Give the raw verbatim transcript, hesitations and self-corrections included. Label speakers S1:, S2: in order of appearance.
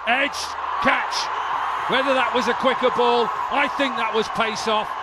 S1: edge catch. Whether that was a quicker ball, I think that was pace off.